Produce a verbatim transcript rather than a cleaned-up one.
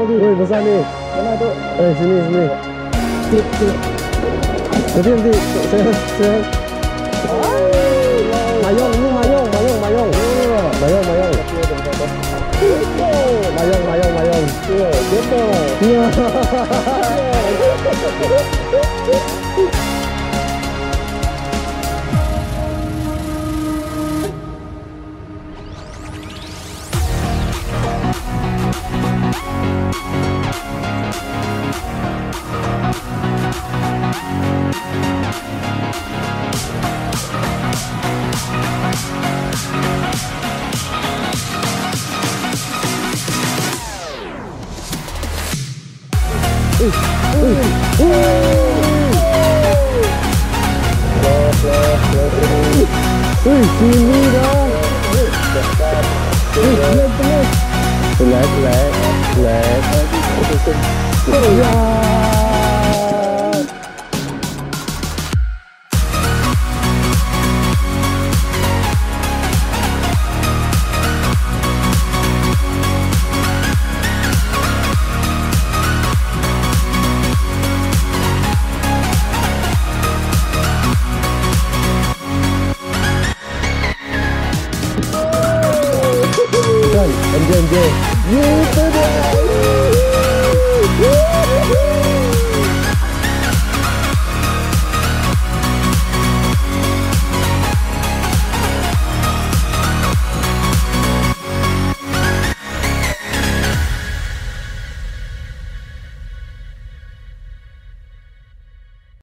ni. Woi, besar ni. Mana tu? Eh, sini, sini. Tip, tip. Nanti, nanti. Saya, saya. Mayong, ni mayong, mayong, mayong. Mayong, mayong. Mayong, mayong, mayong. Ya, betul. Iya. Wih, sini dah. Relax, relax, relax. Ya. M J M J. You today.